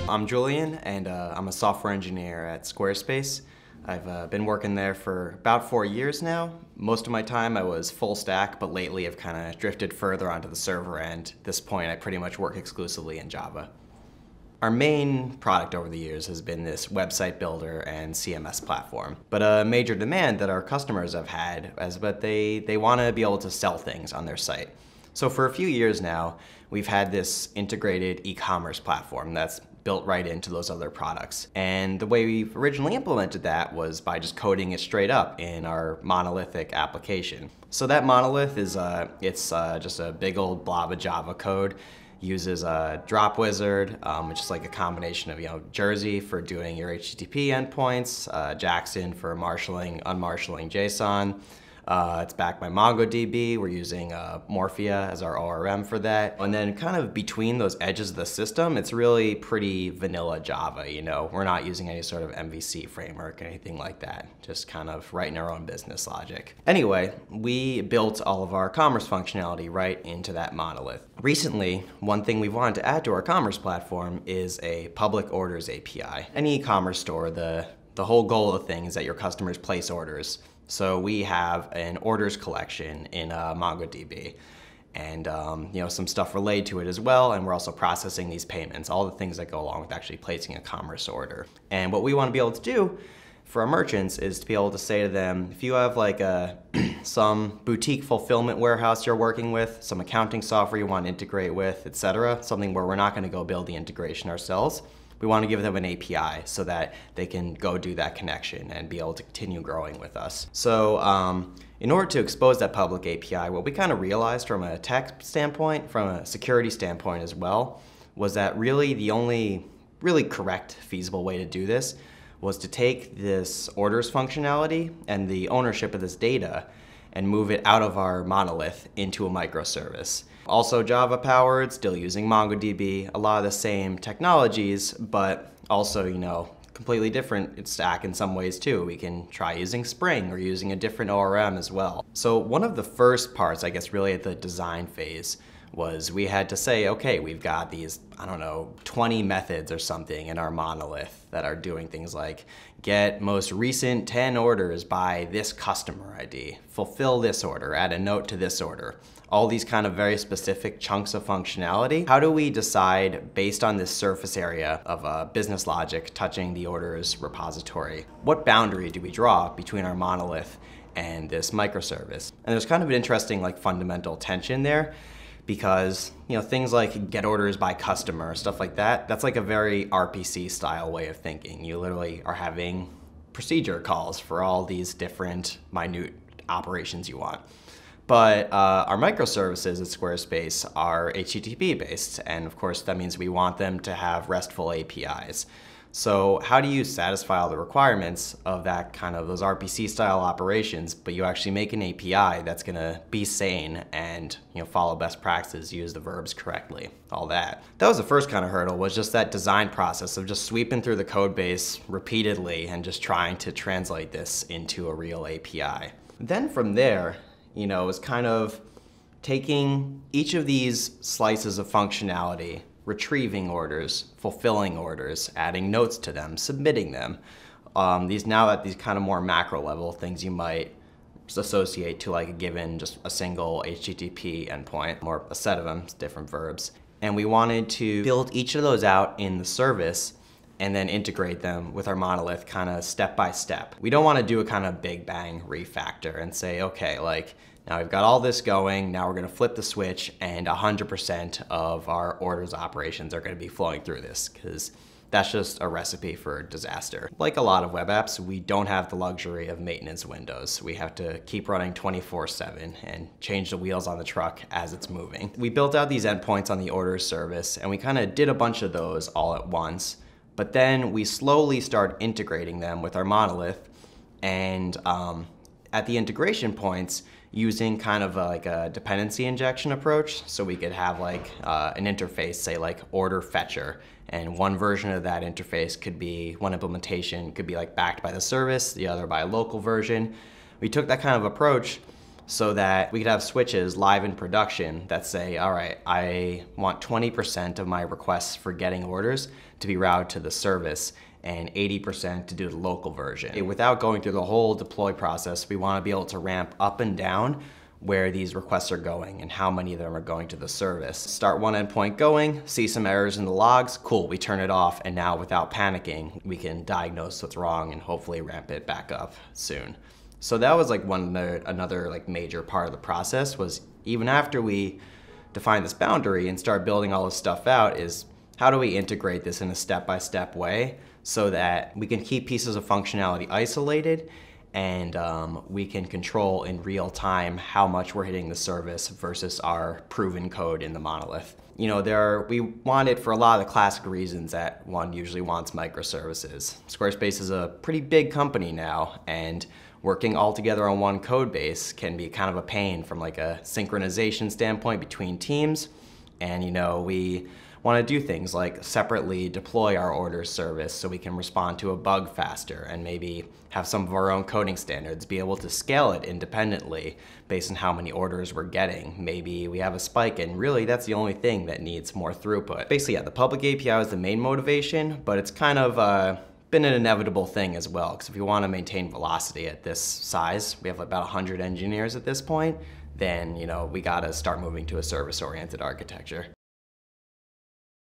I'm Julian, and I'm a software engineer at Squarespace. I've been working there for about 4 years now. Most of my time I was full stack, but lately I've kind of drifted further onto the server end. At this point, I pretty much work exclusively in Java. Our main product over the years has been this website builder and CMS platform. But a major demand that our customers have had is that they want to be able to sell things on their site. So for a few years now, we've had this integrated e-commerce platform that's built right into those other products. And the way we've originally implemented that was by just coding it straight up in our monolithic application. So that monolith is just a big old blob of Java code. Uses a drop wizard, which is like a combination of Jersey for doing your HTTP endpoints, Jackson for marshalling, unmarshalling JSON. It's backed by MongoDB. We're using Morphia as our ORM for that. And then kind of between those edges of the system, it's really pretty vanilla Java, We're not using any sort of MVC framework or anything like that. Just kind of writing our own business logic. Anyway, we built all of our commerce functionality right into that monolith. Recently, one thing we've wanted to add to our commerce platform is a public orders API. Any e-commerce store, the whole goal of the thing is that your customers place orders. So we have an orders collection in MongoDB and some stuff related to it as well, and we're also processing these payments, all the things that go along with actually placing a commerce order. And what we want to be able to do for our merchants is to be able to say to them, if you have like some boutique fulfillment warehouse you're working with, some accounting software you want to integrate with, etc., something where we're not going to go build the integration ourselves, we want to give them an API so that they can go do that connection and be able to continue growing with us. So in order to expose that public API, what we kind of realized from a tech standpoint, from a security standpoint as well, was that really the only really correct, feasible way to do this was to take this orders functionality and the ownership of this data and move it out of our monolith into a microservice. Also Java powered, still using MongoDB, a lot of the same technologies, but also, completely different stack in some ways too. We can try using Spring or using a different ORM as well. So one of the first parts, I guess, really at the design phase was we had to say, okay, we've got these, 20 methods or something in our monolith that are doing things like get most recent 10 orders by this customer ID, fulfill this order, add a note to this order. All these kind of very specific chunks of functionality. How do we decide based on this surface area of business logic touching the orders repository? What boundary do we draw between our monolith and this microservice? And there's kind of an interesting fundamental tension there, because things like get orders by customer, stuff like that, that's like a very RPC style way of thinking. You literally are having procedure calls for all these different minute operations you want. But our microservices at Squarespace are HTTP based, and of course that means we want them to have RESTful APIs. So how do you satisfy all the requirements of that those RPC style operations, but you actually make an API that's gonna be sane and follow best practices, use the verbs correctly, all that. That was the first kind of hurdle, was just that design process of just sweeping through the code base repeatedly and just trying to translate this into a real API. Then from there, it was kind of taking each of these slices of functionality, retrieving orders, fulfilling orders, adding notes to them, submitting them. These kind of more macro level things you might associate to like a given, just a single HTTP endpoint, or a set of them, different verbs. And we wanted to build each of those out in the service and then integrate them with our monolith kind of step by step. We don't want to do a kind of big bang refactor and say, okay, now we've got all this going, now we're gonna flip the switch and 100% of our orders operations are gonna be flowing through this, because that's just a recipe for disaster. Like a lot of web apps, we don't have the luxury of maintenance windows. We have to keep running 24/7 and change the wheels on the truck as it's moving. We built out these endpoints on the orders service, and we kind of did a bunch of those all at once, but then we slowly start integrating them with our monolith, and at the integration points, using kind of like a dependency injection approach. So we could have an interface, say order fetcher, and one version of that interface could be, one implementation could be backed by the service, the other by a local version. We took that kind of approach, so that we could have switches live in production that say, all right, I want 20% of my requests for getting orders to be routed to the service and 80% to do the local version. Without going through the whole deploy process, we want to be able to ramp up and down where these requests are going and how many of them are going to the service. Start one endpoint going, see some errors in the logs, cool, we turn it off, and now without panicking, we can diagnose what's wrong and hopefully ramp it back up soon. So that was like another like major part of the process, was even after we define this boundary and start building all this stuff out, is how do we integrate this in a step-by-step way so that we can keep pieces of functionality isolated and we can control in real time how much we're hitting the service versus our proven code in the monolith. You know, we want it for a lot of the classic reasons that one usually wants microservices. Squarespace is a pretty big company now, and working all together on one code base can be kind of a pain from like a synchronization standpoint between teams. And you know, we want to do things like separately deploy our orders service so we can respond to a bug faster, and maybe have some of our own coding standards, be able to scale it independently based on how many orders we're getting. Maybe we have a spike and really that's the only thing that needs more throughput. Basically, yeah, the public API is the main motivation, but it's kind of been an inevitable thing as well, because if we want to maintain velocity at this size, we have about 100 engineers at this point, then you know we got to start moving to a service-oriented architecture.